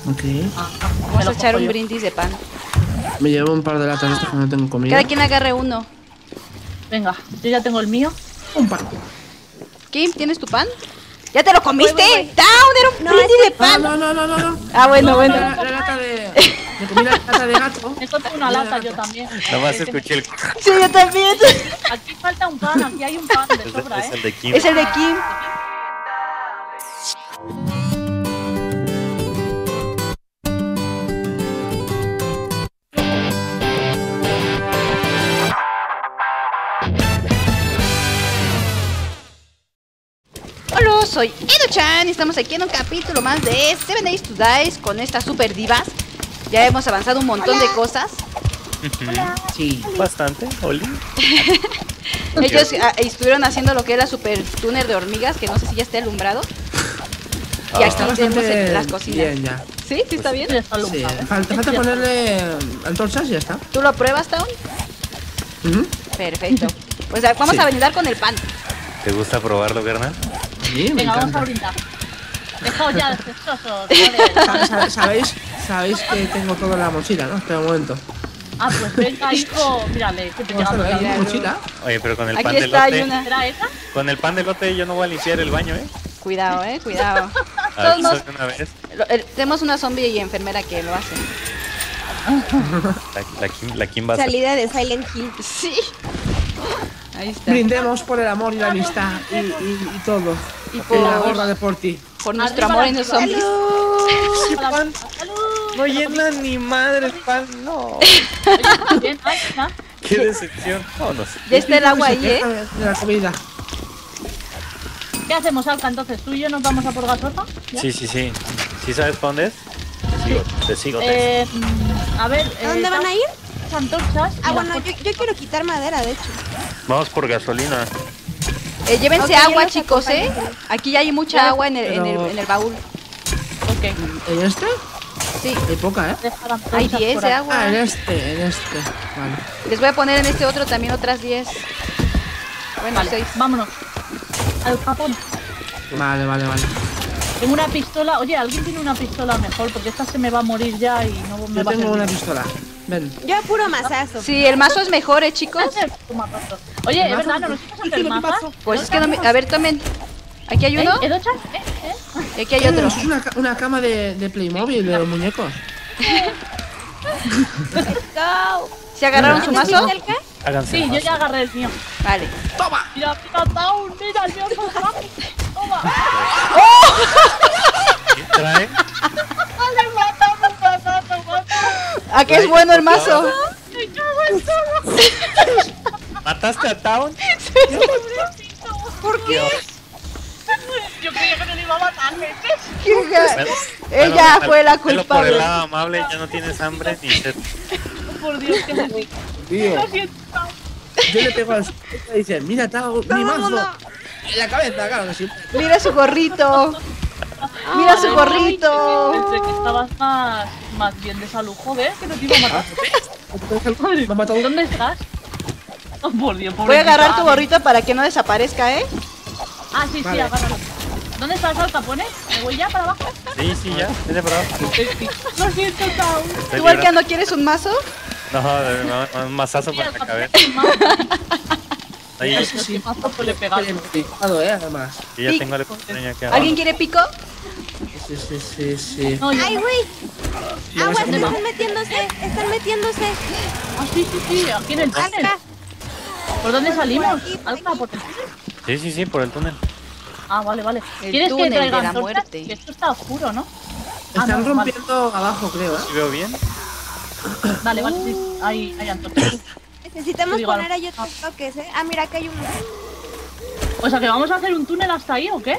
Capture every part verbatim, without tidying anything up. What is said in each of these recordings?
Ok. Ah, Vamos a echar un brindis de pan. Me llevo un par de latas de estas que no tengo comida. Cada quien agarre uno. Venga, yo ya tengo el mío. Un par. Kim, ¿tienes tu pan? ¿Ya te lo comiste? Voy, voy, voy. ¡Down! Era un No, brindis es de pan. No, no, no, no, no. Ah, bueno, bueno. La, la lata de... Me comí la lata de gato. Me encontré una lata yo también. Nomás escuché el... Sí, yo también. Aquí falta un pan, aquí hay un pan de Es, sobra, es ¿eh? el de Kim. Es el de Kim. Hola, soy Edo-chan y estamos aquí en un capítulo más de Seven Days to Die con estas super divas. Ya hemos avanzado un montón Hola. de cosas. Sí. Bastante, Oli. Ellos ah, estuvieron haciendo lo que es la super tuner de hormigas, que no sé si ya esté alumbrado. Y Ah. aquí Está tenemos bastante el- las cocinas. bien ya. ¿Sí? ¿Sí está bien? Sí, está Sí, alumbrado. falta, falta ponerle antorchas y ya está. ¿Tú lo pruebas, Town? Ujú. Perfecto. Pues ah, vamos Sí. a brindar con el pan. ¿Te gusta probarlo, carnal? Sí, me Venga, vamos a encanta. brindar. Dejaos ya de cestosos, Sa- joder. sa- ¿Sabéis, sabéis que tengo todo en la mochila, ¿no? Espera un momento. Ah, pues venga, hijo, mírale, que te ¿Cómo queda está la bien. mochila? Oye, pero con el pan Aquí de está, hay lote... una. ¿Será esa? Con el pan de lote yo no voy a limpiar el baño, ¿eh? Cuidado, eh, cuidado. Aviso Todos de una vez. Lo- eh, tenemos una zombie y enfermera que lo hacen. La, la Kim, la Kim va a... Salida de Silent Hill. Sí. Ahí está. Brindemos por el amor y la amistad y, y, y todo. Y Y la por, gorra de por ti. por nuestro Arriba amor la en los chiva. zombies. ¡Salud! ¡Salud! No llena ni madre el pan, no. Bien, ahí está. Qué decepción. No, no sé. Ya está el agua ahí, eh. De la comida. ¿Qué hacemos, Alca? Entonces, ¿tú y yo nos vamos a por gasosa? ¿Ya? Sí, sí, sí. ¿Sí sabes para dónde es? Te sigo, te sigo. te Eh, mm, a ver... ¿A dónde van a ir? Las antorchas. y Ah, las bueno, cosas. yo, yo quiero quitar madera, de hecho. sigo. Vamos por gasolina. Eh, llévense Ok, yo agua, los chicos, eh. acompaño. Aquí ya hay mucha Ya, agua en el, en, el, pero- en el baúl. Ok. ¿En este? Sí. Hay poca, ¿eh? Dejar antorchas Hay diez por de ahí. agua. Ah, en este, en este. Vale. Les voy a poner en este otro también otras diez. Bueno, Vale, seis. vámonos. Al Japón. Vale, vale, vale. Tengo una pistola. Oye, ¿alguien tiene una pistola mejor? Porque esta se me va a morir ya y no me Yo va a tengo servir. una pistola. Ven. Yo puro mazazo. Sí, el mazo es mejor, eh, chicos. Oye, es ¿Mazo? verdad, ¿no nos vamos a ¿Qué hacer quiero que mazas? mazo? Pues es que no me... A ver, tomen. Aquí hay uno ¿Eh? ¿Edo-chan? ¿Eh? ¿Eh? y aquí hay otro. Eso es una, ca- una cama de, de Playmobil, de los muñecos. Go. ¿Se agarraron su mazo? ¿Cerca? Háganse Sí, yo más. ya agarré el mío. Vale. ¡Toma! Mira, mira, Down, mira, el mío es más rápido. Toma. ¿Qué trae? Vale, mata, mata, mata, mata. ¿A qué es bueno el mazo? Me cago en todo. ¿Mataste a Town? ¿Por qué? Yo creía que no le iba a matar, ¿ves? Bueno, Ella bueno, fue la velo Por culpable. el lado amable, ya no tienes hambre ni sed. Por Dios, que me digo. Tío, Lo siento. yo le pego al y dice, mira, Tao, mi No, mazo. no, no. En la cabeza, claro que sí. Mira su gorrito. Mira su Ay, gorrito. Pensé que estabas más, más bien de salud, joder, que no te iba a matar. Me ha matado. ¿Dónde estás? Oh, por Dios, Voy a agarrar tu pobrecita. gorrito para que no desaparezca, ¿eh? Ah, sí, sí, Vale. agárralo. ¿Dónde estás, Al Capone? ¿Me voy ya para abajo? Sí, sí, ya. Vete por abajo. Lo siento, Tao. Estoy ¿Tú, Alka, librando. no quieres un mazo? No, de- no, un mazazo Sí, por Al la Capone cabeza. es malo. Ahí, Sí, sí, mazo pues le pegaba. Identificado, eh, además. yo ya Sí. tengo el extraño aquí ¿Alguien abajo. quiere pico? Sí, sí, sí, sí. No, yo Ay, no. güey. ¿Me vas Aguas, a comer? están metiéndose. Están metiéndose. Ah, sí, sí, sí, aquí en el túnel. Alca. ¿Por dónde salimos? Por aquí, por Alca, aquí. por el túnel. Sí, sí, sí, por el túnel. Ah, vale, vale. El ¿Quieres túnel que de traigan la antorchas? muerte. Que esto está oscuro, ¿no? Ah, Están no, vale. rompiendo abajo, creo, eh. ¿Sí veo bien? Vale, vale, sí. Hay, hay antorchas. Necesitamos Digo, poner ahí otros toques, ¿eh? Ah, mira, acá hay uno. O sea, que vamos a hacer un túnel hasta ahí, ¿o qué?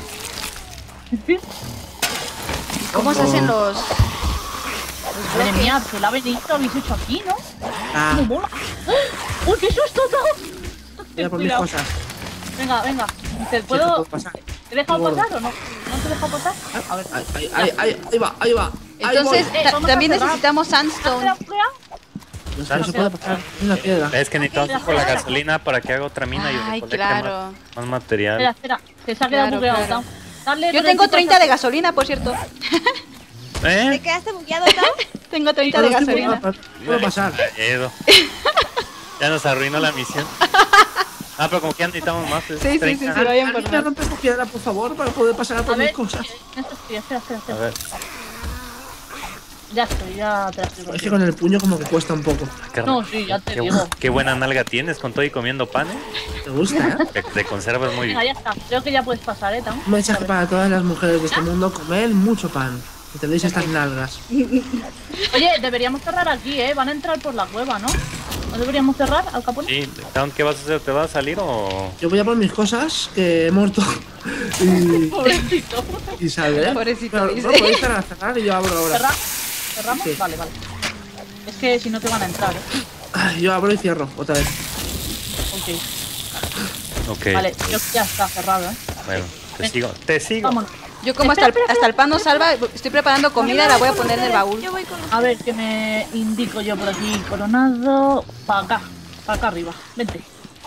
¿Cómo se hacen los...? Madre mía, que la habéis habéis hecho aquí, ¿no? Ah, ¡Cómo mola! ¡Ah! ¡Uy, qué susto, Tao! mira por mis Cuidado. cosas. Venga, venga. ¿Te Sí, puedo...? puedo pasar. ¿Te he dejado Gordo. pasar o no? ¿No te he dejado pasar? A ver. Ahí, ahí, ahí, ahí, ahí va, ahí va. Ahí Entonces, voy. Eh, ta- vamos a también cerrar. necesitamos ¿Has sandstone. creado fuera? No sé, no se puede pasar. Es una piedra. Es que necesitamos por la gasolina para que haga otra mina y Ay, recolecte claro. más, más material. Espera, espera. Que se ha quedado Claro, bugueado, claro. Tao. Dale Yo tres tengo y treinta cosas. de gasolina, por cierto. ¿Te ¿Eh? quedaste bugueado, Tao? Tengo treinta Pero de estoy gasolina. buena, puedo pasar. Ya, ya, ya, ya nos arruinó la misión. Ah, pero como que ya necesitamos más. es Sí, sí, sí, treinta. sí, vayan por ¿Alguien me más. rompe tu piedra, por favor, para poder pasar a A por mis ver, cosas? esto sí, espera, espera, A espera. ver, Ya estoy, ya te la estoy Es que rompiendo. con el puño como que cuesta un poco. qué, No, sí, ya te qué, digo. qué buena nalga tienes con todo y comiendo pan, ¿eh? ¿Te gusta, eh? Te, te conservas muy Venga, bien. ya está. Creo que ya puedes pasar, ¿eh, Tam? Un mensaje para todas las mujeres de este mundo: comed mucho pan. Que tenéis estas nalgas. Oye, deberíamos cerrar aquí, ¿eh? Van a entrar por la cueva, ¿no? ¿No deberíamos cerrar al capón? Sí, Town, ¿qué vas a hacer? ¿Te vas a salir o...? Yo voy a por mis cosas que he muerto. y, Pobrecito. y saldré. Pobrecito, Pero, dice. no, podéis cerrar, cerrar y yo abro ahora. ¿Cerra- ¿Cerramos? Sí. Vale, vale. Es que si no te van a entrar, ¿eh? Ay, yo abro y cierro otra vez. Ok. Ok, Vale, yo ya está cerrado, ¿eh? bueno, te sigo, te sigo. Vámonos. Yo como hasta el, hasta el pan nos salva, estoy preparando comida, la voy a poner en el baúl. Yo voy con A ver, que me indico yo por aquí. Coronado. Para acá. Para acá arriba. Vente.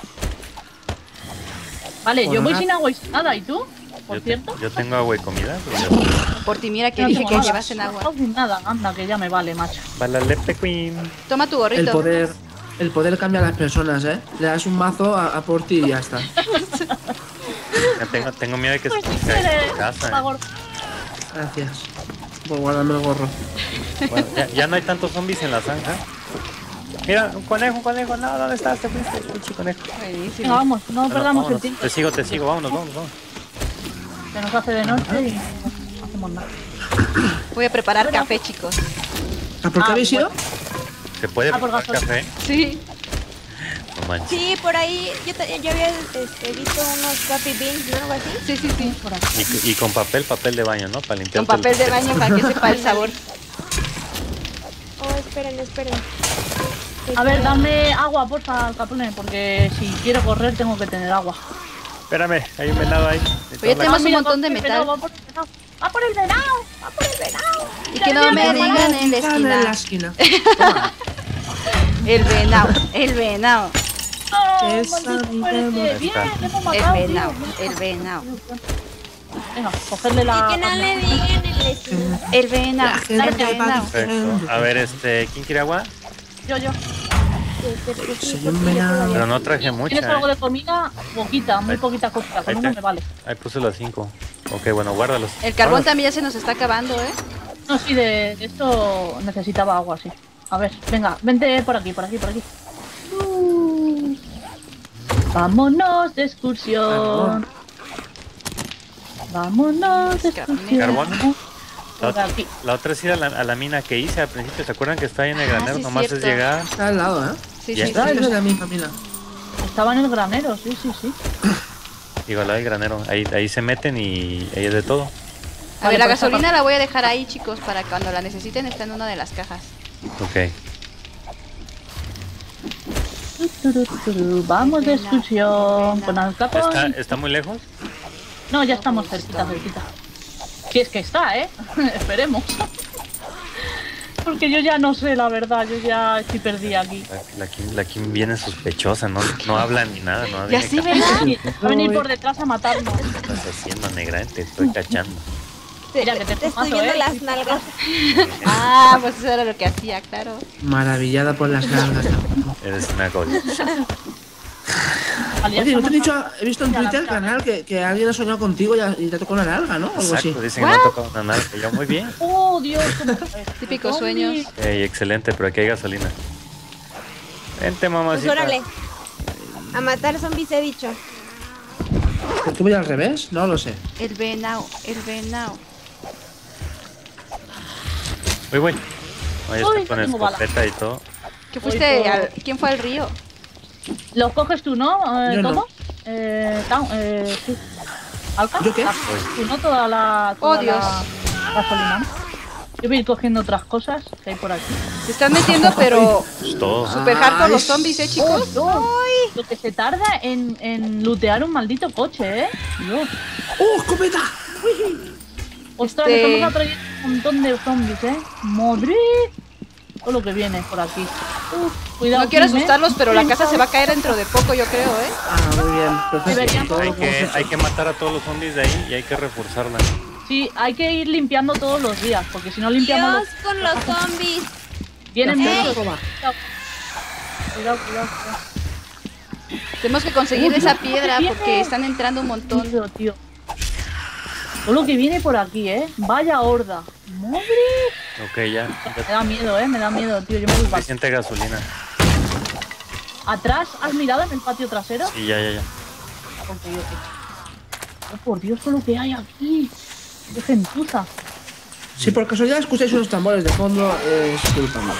Vale, yo voy Coronado. sin agua y sin nada. ¿Y tú? Por Yo, te- cierto. yo tengo agua y comida. pero- Por ti, mira que No dije tengo que nada. llevasen agua. No, sin nada. Anda, que ya me vale, macho. Balalepe Queen. Toma tu El gorrito. poder, el poder cambia a las personas, ¿eh? Le das un mazo a, a por ti y ya está. Ya tengo, tengo miedo de que se Pues si caiga en quieres, tu casa. está ¿eh? gordo. Gracias por guardarme el gorro. Bueno, ya, ya no hay tantos zombies en la zanja. Mira, un conejo, un conejo. No, ¿dónde estás? Te fuiste, pinche conejo. Venga, Buenísimo. vamos. No Bueno, perdamos el vámonos. tiempo. Te sigo, te sigo. Vámonos, vámonos, vámonos. Se nos hace de noche y no hacemos nada. Voy a preparar café, chicos. ¿Ah, ¿Por qué Ah, habéis ido? bueno. ¿Se puede Ah, por tomar gasolina. café? Sí. No manches. Sí, por ahí yo, te- yo había este, visto unos coffee beans, ¿no? Algo así. Sí, sí, sí. Por aquí. Y, y con papel, papel de baño, ¿no? Para limpiar. Con papel de baño para que sepa el sabor. Oh, esperen, esperen. A ver, dame agua, porfa, Capone, porque si quiero correr tengo que tener agua. Espérame, hay un venado ahí. Pues ya tenemos un mira, montón de va por el venado, metal. Va por el venado, va por el venado, va por el venado. Y que no me digan en la En la esquina. esquina. Toma. El venado, el venado, No, Esa maldito mi fuerte. demonio. Bien, hemos el matado, tío. venado, el venado, Venga, cogerle la... Y que no le digan en la esquina. el venado, La el gente va venado. Perfecto. A ver, este, ¿quién quiere agua? Yo, yo. Soy un venado. Pero no traje mucha. ¿Tienes algo ¿eh? de comida? Poquita, muy Ahí- poquita cosita. Con ahí uno te- me vale. Ahí puse las cinco. Ok, bueno, guárdalos. El carbón Vámonos. también ya se nos está acabando, ¿eh? No, sí, de, de esto necesitaba agua, sí. A ver, venga, vente por aquí, por aquí, por aquí. Uh, vámonos de excursión. Vámonos de excursión. ¿Carbón? Por aquí. La otra es ir a la, a la mina que hice al principio. ¿Se acuerdan que está ahí en el Ah, granero? sí, Nomás cierto. es llegar. Está al lado, ¿eh? Sí, Ya sí, está. sí. Es la misma mina. Estaba en el granero, sí, sí, sí. Digo, al lado del granero. Ahí, ahí se meten y ahí es de todo. A ver, la Vale, pues, gasolina la voy a dejar ahí, chicos, para cuando la necesiten está en una de las cajas. Ok. Tu, tu, tu, tu, Vamos de excursión con Al ¿Está, Capone. ¿Está muy lejos? No, ya estamos cerquita, cerquita. Si es que está, ¿eh? Esperemos. Porque yo ya no sé, la verdad, yo ya estoy perdida aquí. La, la, Kim, la Kim viene sospechosa, no, no habla ni nada. No Ya viene sí, ca- ¿verdad? Y va a venir por detrás a matarnos. ¿Qué estás haciendo, negra? Te estoy cachando. Mira, que te, Te estoy mato, viendo ¿eh? las nalgas. Ah, pues eso era lo que hacía, claro. Maravillada por las nalgas. Eres una golisa. Vale, ya Oye, ¿no te he estamos- dicho? He visto en Twitter, el canal, que, que alguien ha soñado contigo y, ha- y te ha tocado una nalga, ¿no? Algo así. Exacto, dicen que me ha tocado una nalga. Yo, muy bien. Oh, Dios. cómo- Típicos Zombie. sueños. Ey, excelente, pero aquí hay gasolina. Vente, Pues mamacita. órale. A matar zombies he dicho. ¿Por qué voy al revés? No lo sé. El venado, el venado. Uy, güey. Ahí Uy, está con no tengo bala. escopeta y todo. ¿Qué fuiste Voy por- al... ¿Quién fue al río? ¿Los coges tú, no? Eh, Yo no. ¿Todo? Eh, Tao, eh, sí. ¿Alca? ¿Yo qué? Ah, tú no toda la... toda Oh, Dios. la gasolina, ¿no? Yo voy a ir cogiendo otras cosas que hay por aquí. Se están metiendo, pero Pues todo. super hardcore los Ay. zombies, ¿eh, chicos? Lo que se tarda en, en lootear un maldito coche, ¿eh? Dios. ¡Oh, escopeta! Ostras, Este- estamos atrayendo un montón de zombies, ¿eh? ¡Madre! Todo lo que viene por aquí. Uf, cuidado. No quiero Kim, ¿eh? asustarlos, pero la casa se va a caer dentro de poco, yo creo, ¿eh? Ah, muy bien. Perfecto. Deberíamos- Todo Hay como que, se- hay que matar a todos los zombies de ahí y hay que reforzarla. Sí, hay que ir limpiando todos los días, porque si no limpiamos... Dios con los zombies. Los... Vienen La muchos. roba. Cuidado, cuidado, cuidado. cuidado. Tenemos que conseguir Uy, esa no, piedra viene. porque están entrando un montón. Tío, tío. Todo lo que viene por aquí, ¿eh? Vaya horda. ¡Madre! Ok, ya. Me da miedo, ¿eh? Me da miedo, tío. Yo me voy para... Suficiente gasolina. ¿Atrás has mirado en el patio trasero? Sí, ya, ya, ya. Ok, ok. Oh, por Dios, con lo que hay aquí. ¡Qué gentuza! Si por casualidad escucháis unos tambores de fondo, es culpa mía.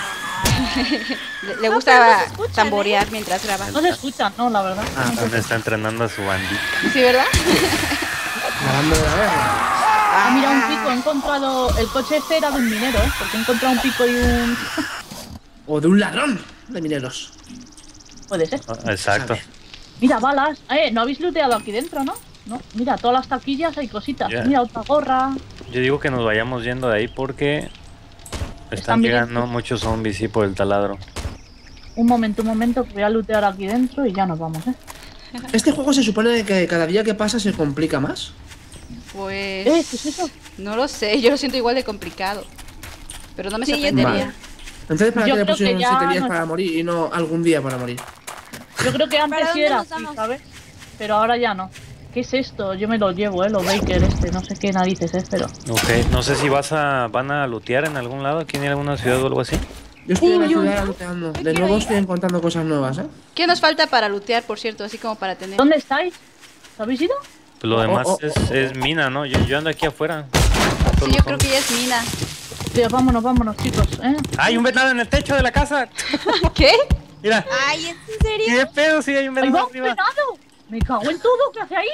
Le, le No, gusta pero no se escuchan, tamborear mientras graba. No se escuchan, no, la verdad. Ah, Donde está entrenando a su bandita. ¿Sí, verdad? la banda de la guerra. Ah, mira, un pico. He encontrado... El coche este era de un minero, ¿eh? Porque he encontrado un pico y un... O de un ladrón de mineros. Puede ser. Ah, exacto. Mira, balas. Eh, no habéis looteado aquí dentro, ¿no? No. Mira, todas las taquillas hay cositas. Ya. Mira, otra gorra. Yo digo que nos vayamos yendo de ahí porque están Están llegando viniendo. muchos zombies, sí, por el taladro. Un momento, un momento, que voy a lootear aquí dentro y ya nos vamos, ¿eh? Este juego se supone que cada día que pasa se complica más. Pues... ¿Eh? ¿Qué es eso? No lo sé, yo lo siento igual de complicado. Pero no me Sí, yo sorprendería. Vale. Entonces, ¿para Yo qué le creo que pusieron ya siete días no- para morir y no algún día para morir? Yo creo que antes ¿Para sí dónde era nos así, vamos? ¿sabes? Pero ahora ya no. ¿Qué es esto? Yo me lo llevo, ¿eh? Lo Baker este, no sé qué narices es, pero... Ok, no sé si vas a, van a lootear en algún lado, aquí en alguna ciudad o algo así. Yo estoy en la Uy, uy, ciudad looteando. De quiero nuevo ir. estoy encontrando cosas nuevas, ¿eh? ¿Qué nos falta para lootear, por cierto? Así como para tener... ¿Dónde estáis? ¿Habéis ido? Pues lo Oh, demás oh, oh, es, oh, es mina, ¿no? Yo, yo ando aquí afuera. Sí, Solo yo creo son- que ya es mina. Tío, vámonos, vámonos, chicos, ¿eh? ¡Hay un venado en el techo de la casa! ¿Qué? Mira, Ay, ¿es en serio? ¿qué pedo si hay un ¡Ahí venado va un arriba? venado! ¡Me cago en todo! ¿Qué hace ahí?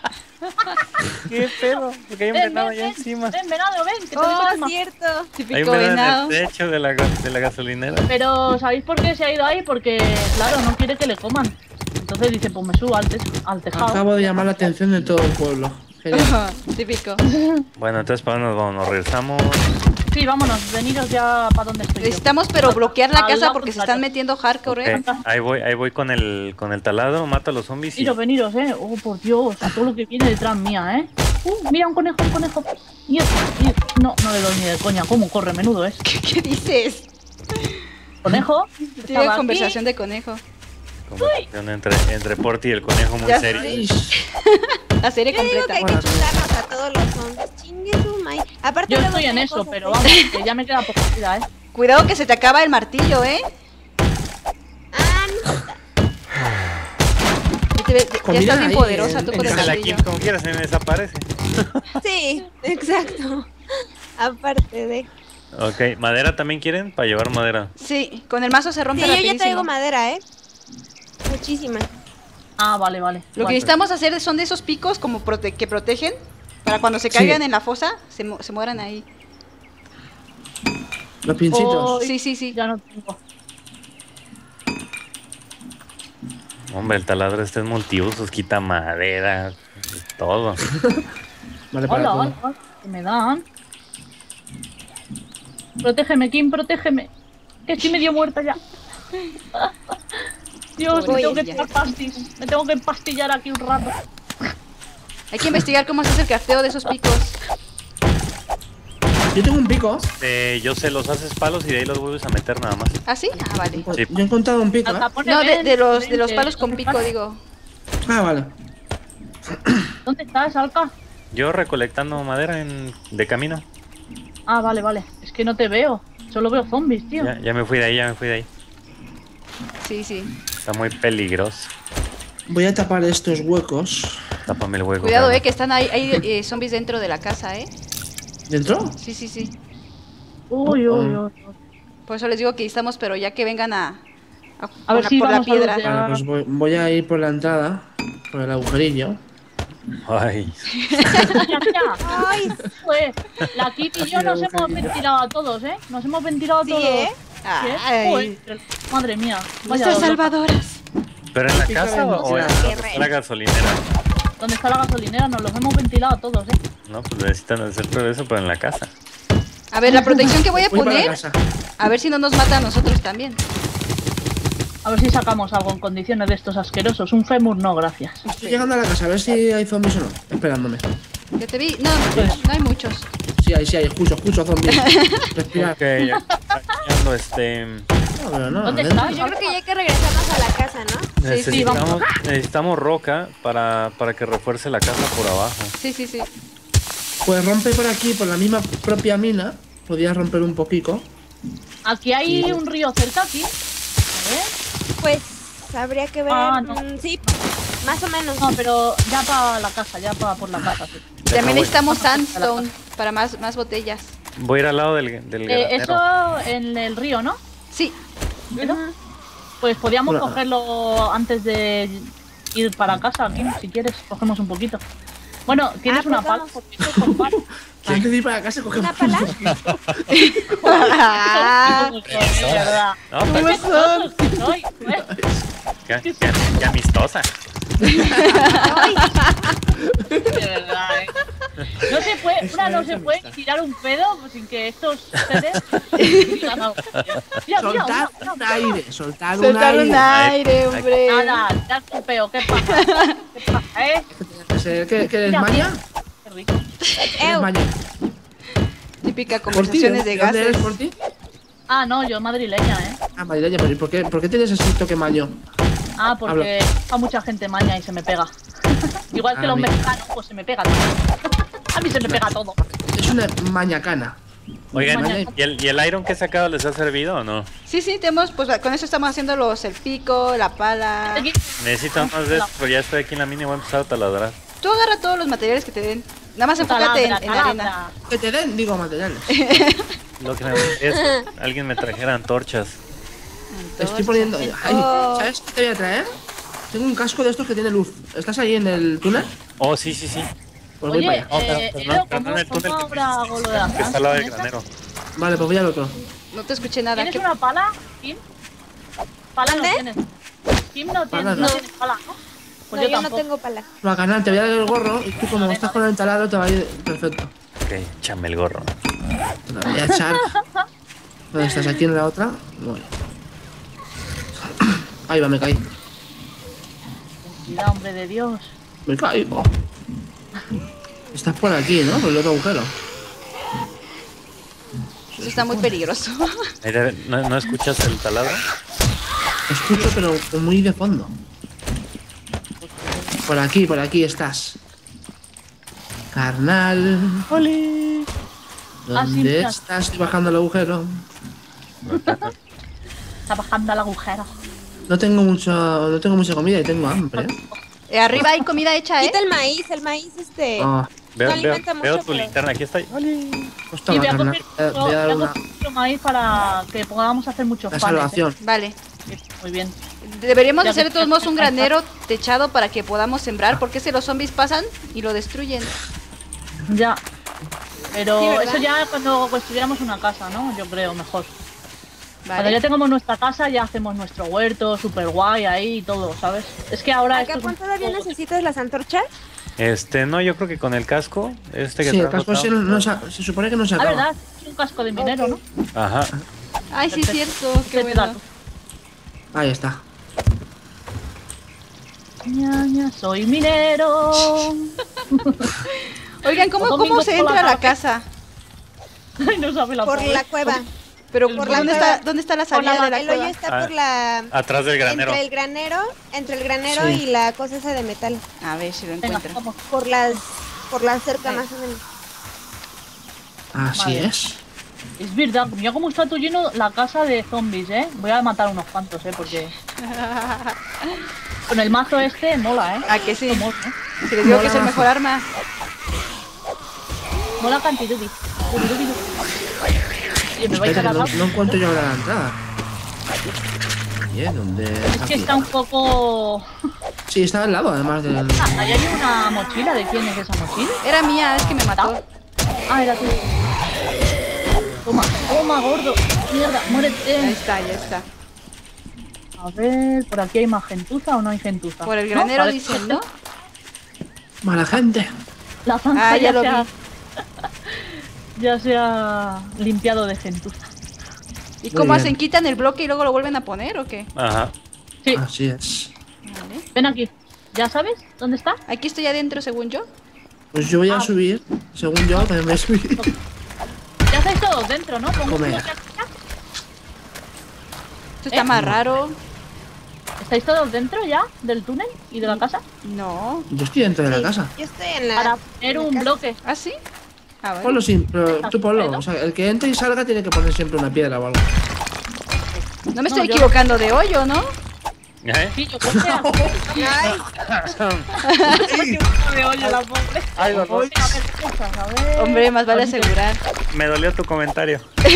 ¿Qué pedo? Porque hay un ven, venado ven, allá ven, encima. ven, venado, ven, que te Oh, digo más. cierto. Hay Típico un venado venado. en el techo de la, ga- de la gasolinera. Pero ¿sabéis por qué se ha ido ahí? Porque, claro, no quiere que le coman. Entonces dice, pues me subo al, te- al tejado. Acabo de llamar la atención de todo el pueblo. Genial. Típico. Bueno, entonces ¿para dónde nos vamos? Nos regresamos. Sí, vámonos, veniros ya para donde estoy yo. Necesitamos pero bloquear la Al casa lado porque se contrario. están metiendo hardcore, ¿eh? Ok, ahí voy, ahí voy con el, con el taladro, mato a los zombies y... Veniros, veniros, eh. Oh, por Dios, a todo lo que viene detrás mía, eh. Uh, mira, un conejo, un conejo. Dios, Dios. No, no le doy ni de coña. ¿Cómo corre? Menudo es. ¿Qué, qué dices? ¿Conejo? Tiene Estaba conversación de conejo. Conversación entre, entre Porti y el conejo muy Ya serio. Ay, La serie Yo digo que completa. hay que chutarnos a todos los zombies. Chingue su madre. Aparte Yo luego estoy en tiene eso, cosas pero de- vamos, que ya me queda poca vida, eh. Cuidado que se te acaba el martillo, ¿eh? Ah, no. Ya, te ve- ya Comida estás bien ahí, poderosa en- tú en con el Se la martillo. quito como quieras, se me desaparece. Sí, exacto. Aparte de... Ok, ¿madera también quieren? Para llevar madera. Sí, con el mazo se rompe Sí, yo ya rapidísimo. traigo madera, ¿eh? Muchísima. Ah, vale, vale. Lo que Vale. necesitamos hacer son de esos picos como prote- que protegen para cuando se Sí. caigan en la fosa se, mu- se mueran ahí. los pinchitos. Uy, Sí, sí, sí. Ya no tengo. Hombre, el taladro este es multiusos, quita madera, todo. Vale, para Hola, todo. hola, hola, que me dan. Protégeme, Kim, protégeme. Que estoy medio muerta ya. Dios, me Uy, tengo que ya. echar pastis. Me tengo que empastillar aquí un rato. Hay que investigar cómo se hace el crafteo de esos picos. Yo tengo un pico. Eh, yo sé, los haces palos y de ahí los vuelves a meter nada más. ¿Ah, sí? Ah, vale. Sí. Yo he encontrado un pico, Al ¿eh? Japón No, de, ven, de los, de los ven, palos con ¿dónde pico, estás? digo. Ah, vale. ¿Dónde estás, Alka? Yo recolectando madera en, de camino. Ah, vale, vale. Es que no te veo. Solo veo zombies, tío. Ya, ya me fui de ahí, ya me fui de ahí. Sí, sí. Está muy peligroso. Voy a tapar estos huecos. Tápame el hueco. Cuidado, Carmen. eh, que están ahí, hay eh, zombies dentro de la casa, eh. ¿Dentro? Sí, sí, sí. Uy, uy, uy, uy. Por eso les digo que estamos, pero ya que vengan a... A, A por ver la- si por la vamos a piedra. lootear. Vale, pues voy, voy a ir por la entrada, por el agujerillo. Ay, Mira, mira. Ay, Joder, la Kit y yo nos hemos ventilado a todos, ¿eh? Nos hemos ventilado a sí, todos. ¿eh? Sí, ¿eh? Ay, Joder, madre mía. Vaya nuestras dolor. salvadoras. ¿pero en la Sí, casa saben, o en sí. la gasolinera? ¿Dónde está la gasolinera? Nos los hemos ventilado a todos, ¿eh? No, pues necesitan hacer todo eso, pero en la casa. A ver, la protección que voy a Voy para la poner, casa. a ver si no nos mata a nosotros también. A ver si sacamos algo en condiciones de estos asquerosos. Un fémur no, gracias. Estoy llegando a la casa, a ver si hay zombies o no. Esperándome. Ya te vi. No, no hay muchos. Sí, ahí sí hay, escucho, escucho zombies. Respirar. Ok, aquí ando, este... No, pero no, ¿Dónde dentro. estás? Yo creo que ya hay que regresarnos a la casa, ¿no? Necesitamos, necesitamos roca para, para que refuerce la casa por abajo. Sí, sí, sí. Pues rompe por aquí, por la misma propia mina. Podías romper un poquito. Aquí hay Sí. un río cerca, aquí. A ver. Pues habría que ver. Ah, no. mm, sí, más o menos. No, pero ya para la casa, ya para por la casa. Sí. También voy. necesitamos sandstone para más, más botellas. Voy a ir al lado del, del Eh, granero. eso en el río, ¿no? Sí. ¿Pero? Pues podríamos Bueno. cogerlo antes de ir para casa, aquí, si quieres, cogemos un poquito. Bueno, ¿tienes Ah, pues una pala? vamos. Porque esto es con pala. Antes de ir para casa, cogemos ¿Una pala? Ah, De verdad. No, pues, Qué tontos que soy, pues. qué, qué- qué amistosa. De verdad, eh. No se puede, Eso una no es se puede amistad. tirar un pedo sin que estos seres digan algo. Mira, mira, Soltar una, un una, aire, soltar un soltar aire. un aire, hombre. Nada, tirar un peo, ¿qué pasa? ¿Qué pasa, eh? ¿Qué, qué, qué eres, Mira, Maya? Qué rico. ¿Eres Eu. Maya? Típica ¿Por ti? conversaciones de ¿Dónde eres gases. por ti? Ah, no, yo madrileña, eh. Ah, madrileña, pero ¿y por qué, por qué tienes ese toque mayo? Ah, porque a mucha gente maña y se me pega. Igual que Ah, los mira. mexicanos, pues se me pega todo. A mí se me pega todo. Es una mañacana. Oigan, Mañana. ¿y el, ¿y el iron que he sacado les ha servido o no? Sí, sí, tenemos, pues con eso estamos haciendo los, el pico, la pala. Aquí- Necesito más de esto, pero ya estoy aquí en la mina y voy a empezar a taladrar. Tú agarra todos los materiales que te den. Nada más enfócate en, Taladra, en la arena. taladra. Que te den, digo, materiales. Lo que me es alguien me trajera antorchas. Estoy poniendo. Ay, Oh. ¿sabes qué te voy a traer? Tengo un casco de estos que tiene luz. ¿Estás ahí en el túnel? Oh, sí, sí, sí. Pues voy Oye, para allá. Oh, pero- eh, pero Edo, no, pero no ¿cómo, en el túnel cómo que- ahora hago lo de las que está al lado del plantas? granero. Vale, pues voy al otro. No te escuché nada. ¿Tienes ¿Qué- una pala, Kim? Pala no ¿Dónde? tienes. Kim no, Pala tienes, no. no tienes pala, ¿no? Pues No, yo yo no tampoco. tengo pala. Va a ganar, te voy a dar el gorro y tú, como estás con el taladro, te va a ir perfecto. Ok, échame el gorro. Te la voy a echar. ¿Dónde estás? ¿Aquí en la otra? Bueno. Ahí va, me caí. Cuidado, hombre de Dios. Me caigo. Estás por aquí, ¿no? Por el otro agujero. Eso está muy peligroso. Ahí debe- ¿No, ¿No escuchas el taladro? Escucho, pero muy de fondo. Por aquí, por aquí estás. Carnal. ¡Oli! Ah, sí, ¿Dónde mira. estás? Estoy bajando el agujero. Está bajando el agujero. No tengo mucho, no tengo mucha comida y tengo hambre. Eh, arriba hay comida hecha, ¿eh? Quita el maíz, el maíz este. Ah, Veo, No veo, alimenta veo mucho, tu pero- linterna, aquí estoy. ¡Oli! pues Y toma, voy a carnal. coger Eh, Voy a dar voy a una coger mucho maíz para que podamos hacer muchos la panes. salvación. Vale. ¿eh? Muy bien. Deberíamos Ya hacer que- de todos modos un granero techado para que podamos sembrar, porque si los zombies pasan y lo destruyen. Ya. Pero Sí, ¿verdad? eso ya cuando construyamos una casa, ¿no? Yo creo mejor. Cuando Vale. ya tengamos nuestra casa, ya hacemos nuestro huerto super guay ahí y todo, ¿sabes? Es que ahora. esto ¿Acá es un todavía poco- necesitas las antorchas? Este, no, yo creo que con el casco, este que Sí, el traigo casco acá- sí no, no se, se supone que no se Ah, acaba. ¿verdad? Es un casco de minero, ¿no? Aja. Ay, sí, es cierto. Qué Te bueno. dato. Ahí está. Ña, ña, soy minero. Oigan, ¿cómo, Los cómo domingos se por la entra a la tarde. casa? Ay, no sabe la Por pobre. la cueva. Pero Por ¿por la dónde cueva. está, dónde está la Por la salida de la El hoyo cueva? está Ah, por la. Atrás del granero. Entre el granero, entre el granero Sí. y la cosa esa de metal. A ver si lo Venga, encuentro. vamos. Por las. Por la cerca Ahí. más o menos. Así Vale. es. Es verdad, mira cómo está todo lleno la casa de zombies, ¿eh? Voy a matar unos cuantos, ¿eh? Porque con el mazo este mola, ¿eh? ¿A que sí? Mola, ¿eh? Si les digo que Mola es el mazo. mejor arma. Mola cantidad. Oye, me vais a Espera, que dar no, no encuentro yo ahora la entrada. Bien, ¿dónde? Es que Aquí. está un poco... Sí, está al lado, además del. Ah, ahí hay una mochila. ¿De quién es esa mochila? Era mía, es que me mató. Ah, era tú. Toma, toma, gordo. Mierda, Ahí muérete. está, ya está. A ver, ¿por aquí hay más gentuza o no hay gentuza? Por el ¿No? granero Parece- dicen, ¿no? Mala gente. La zanja Ah, ya ya, lo se ha... vi. ya se ha limpiado de gentuza. ¿Y Muy cómo bien. hacen? ¿Quitan el bloque y luego lo vuelven a poner o qué? Ajá. Sí, Así es. Vale. ven aquí. ¿Ya sabes dónde está? Aquí estoy adentro, según yo. Pues yo voy a subir, según yo, también voy a subir. Ya estáis todos dentro, ¿no? Pongo Comer. unos aquí ya. Esto está Eh, más raro. ¿Estáis todos dentro ya del túnel y de la casa? No. Yo estoy dentro de la Sí, casa. Yo estoy en la. Para poner en la un casa. bloque. ¿Ah, sí? Ah, bueno. Ponlo sin, pero tú ponlo. O sea, el que entre y salga tiene que poner siempre una piedra o algo. No me estoy No, yo- equivocando de hoyo, ¿no? ¿Eh? Sí, yo creo que así. Ay, de hoyo la pobre. Ay, no, no. A ver, cosas, a ver. Hombre, más vale Oye, asegurar. Me dolió tu comentario.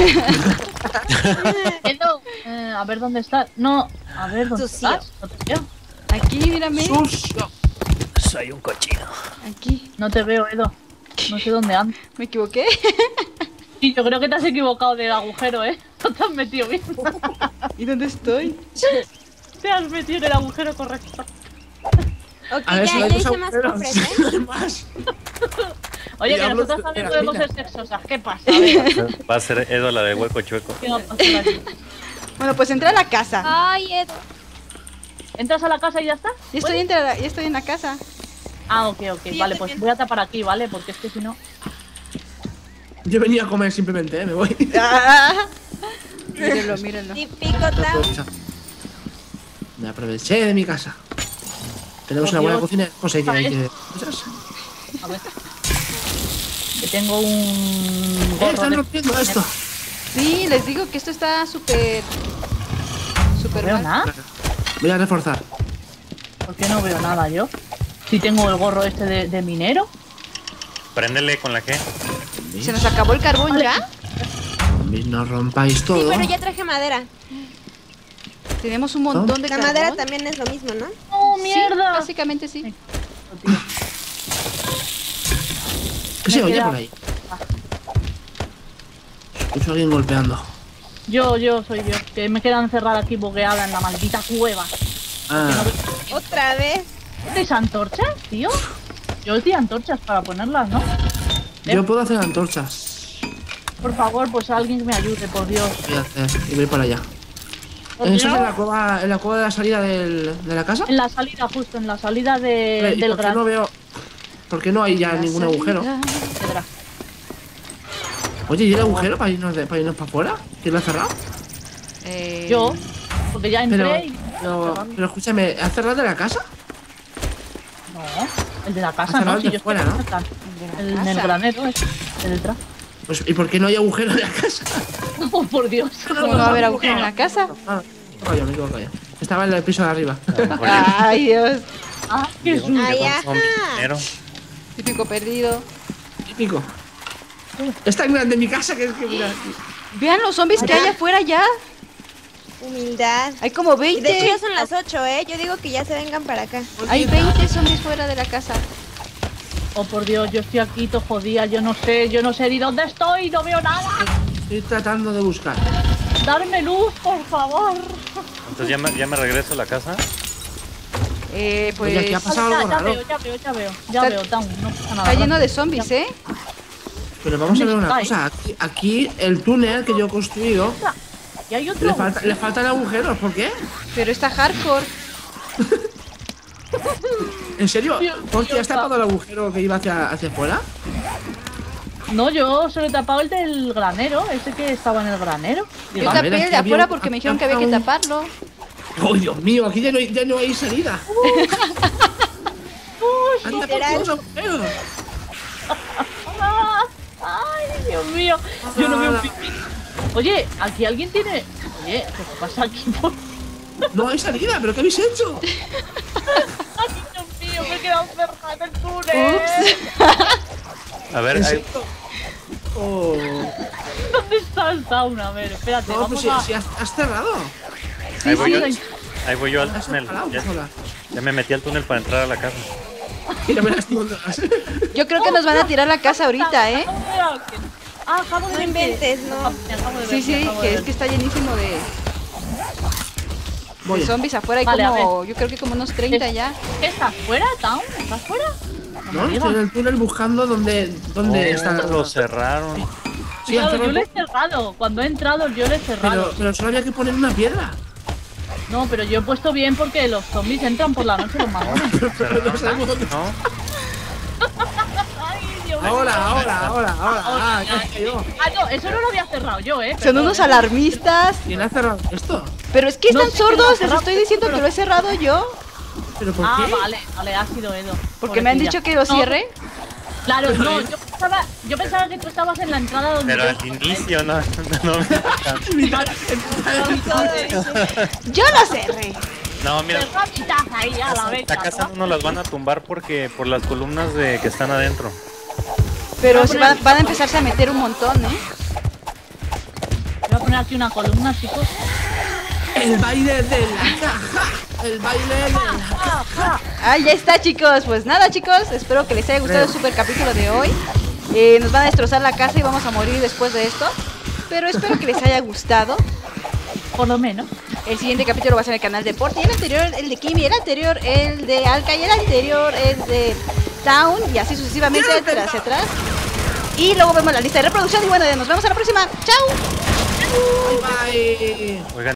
Edo, eh, a ver dónde estás. No, a ver dónde Sucio. estás. No te veo. Aquí, mírame. ¡Sucio! Soy un cochino. Aquí. No te veo, Edo. No sé dónde andas. ¿Me equivoqué? Sí, yo creo que te has equivocado del agujero, ¿eh? No te has metido bien. ¿Y dónde estoy? Te has metido en el agujero correcto. ok, A ver ya, si ya hay hice dos más agujeros. cofres, ¿eh? Más. Oye, que Diablos nosotros de también la podemos vida. ser sexosas. ¿Qué pasa? A ver, Va a ser Edo la de hueco chueco. ¿qué va a pasar aquí? Bueno, pues entré a la casa. Ay, Edo. ¿Entras a la casa y ya está? Ya estoy, entre la- ya estoy en la casa. Ah, ok, ok. Sí, vale, yo pues también. voy a tapar aquí, ¿vale? Porque es que si no... Yo venía a comer simplemente, ¿eh? Me voy. Mírenlo, mírenlo. Típico Tao. Me aproveché de mi casa. Tenemos Por una buena Dios. cocina. Pues hay que... hay que- A ver. Que tengo un ¡Eh, gorro están de... rompiendo esto! Sí, les digo que esto está súper... No Súper veo mal. nada. Voy a reforzar. ¿Por qué no veo nada yo? Si tengo el gorro este de, de minero. Préndele con la G. ¿Se nos acabó el carbón Vale. ya? Zombies, no rompáis Sí, todo. pero ya traje madera. Tenemos un montón de La carbón. madera también es lo mismo, ¿no? ¡Oh, Sí, mierda! básicamente sí. ¿Qué se Me oye queda- por ahí? Escucho a alguien golpeando. Yo, yo, soy yo. Que me queda encerrada aquí bogueada en la maldita cueva. Ah, Otra vez. ¿Tienes antorchas, tío? Yo os di antorchas para ponerlas, ¿no? yo puedo hacer antorchas. Por favor, pues alguien que me ayude, por Dios. Voy a hacer y voy para allá. Por ¿Eso es Dios. en la cueva, en la cueva de la salida del, de la casa? En la salida, justo en la salida de, Vale, ¿y del por qué gran no veo? ¿Por qué no hay ya La ningún agujero? salida. piedra. Oye, ¿y el agujero para irnos, de, para irnos para afuera? ¿Quién lo ha cerrado? Eh, Yo, porque ya entré Pero, y... pero, pero escúchame, ¿has cerrado de la casa? No, el de la casa, cerrado ¿no? el Si de yo fuera, estoy ¿no? acá. de la El, en el casa. granero, ese, el detrás. Pues, ¿y por qué no hay agujero en la casa? Oh, por Dios. ¿Cómo no va a haber agujero en la casa? Ah, me equivoco yo, me equivoco yo. Estaba en el piso de arriba. Ay, Dios. Ah, qué Llegó- susto. Ay, llegó un ajá. zombie minero. Típico perdido. Típico. Es tan grande mi casa que es que mira. Vean los zombies que hay afuera ya. Humildad. Hay como Y de hecho veinte. ya son las ocho, ¿eh? Yo digo que ya se vengan para acá. Hay veinte zombies fuera de la casa. Oh, por Dios, yo estoy aquí, todo jodida, yo no sé, yo no sé ni dónde estoy, no veo nada. Estoy tratando de buscar. Darme luz, por favor. Entonces ya me, ya me regreso a la casa. Eh, pues Oye, ¿qué ha pasado? ya, algo ya raro. veo, ya veo, ya veo, ya Está- veo, down, no pasa nada. está lleno de zombies, ¿eh? Pero vamos a ver una ¿Dónde cosa. Aquí, aquí el túnel que yo he construido Y hay otro. le, falta, le faltan agujeros. ¿Por qué? Pero está hardcore. ¿En serio? Dios, ¿Por qué Dios, has tapado el agujero que iba hacia, hacia afuera? No, yo solo he tapado el del granero, ese que estaba en el granero. Yo Digo, a tapé ver, el aquí de había afuera un- porque me dijeron que había que un- taparlo. ¡Oh, Dios mío! Aquí ya no hay, ya no hay salida. Han tapado literal. todos los agujeros. Ah, ay, Dios mío. Yo no veo un pipí. Oye, aquí alguien tiene. Oye, ¿qué pasa aquí? Por... No hay salida, ¿pero qué habéis hecho? Ay, Dios mío, me he quedado encerrada en el túnel. A ver, ¿En hay- serio? Oh. ¿Dónde está el down? A ver, espérate, No, pues vamos si, a. si has, has cerrado. ahí, voy yo, sí, ahí voy yo al Has túnel. parado, Ya, sola. ya me metí al túnel para entrar a la casa. Mira, verás tú dónde vas. Yo creo que nos van a tirar la casa ahorita, ¿eh? Acabo de ver a alguien. Ah, acabo de No ver que- inventes, no. Ah, me acabo de ver, Sí, me sí, acabo de que es ver. que está llenísimo de, Voy. de zombies afuera. Hay Vale, a como, yo creo que como unos treinta ya. ¿Qué estás fuera, Town? ¿Estás fuera? No, me estoy en digas. el túnel buscando dónde, dónde Oh, está. lo cerraron. Sí, han Claro, yo cerrado le he el- cerrado. Cuando he entrado, yo le he cerrado. pero, pero solo había que poner una piedra. No, pero yo he puesto bien porque los zombies entran por la noche los mamones. Pero no sabemos dónde está. ¿No? ahora, ahora, ahora, ahora. Ah, ya sé yo. Ah, no, eso no lo había cerrado yo, eh. Son perdón, unos eh. alarmistas. ¿Quién ha cerrado esto? Pero es que No están sé quién lo ha sordos, les cerrado, estoy diciendo pero- que lo he cerrado yo. ¿Pero por Ah, qué? vale, vale, ha sido Edo. Porque me han Pobrecilla. dicho que lo No, cierre. Claro, no, yo pensaba, yo pensaba que tú estabas en la entrada donde. Pero yo- al inicio no, no, Yo lo cerré. no, mira, Cerró a mitad ahí, a la vez. esta casa no nos las van a tumbar porque por las columnas de que están adentro. Pero se van, van a empezarse a meter un montón, ¿eh? Voy a poner aquí una columna, chicos. El baile de la caja. El baile de la caja. Ah, ya está, chicos. Pues nada, chicos, espero que les haya gustado el super capítulo de hoy. Eh, nos van a destrozar la casa y vamos a morir después de esto. Pero espero que les haya gustado. Por lo menos. El siguiente capítulo va a ser el canal de Porti, el anterior el de Kimi, el anterior el de Alka y el anterior el de Town y así sucesivamente hacia atrás. Y luego vemos la lista de reproducción y bueno, nos vemos a la próxima. ¡Chao! Bye bye. Oigan.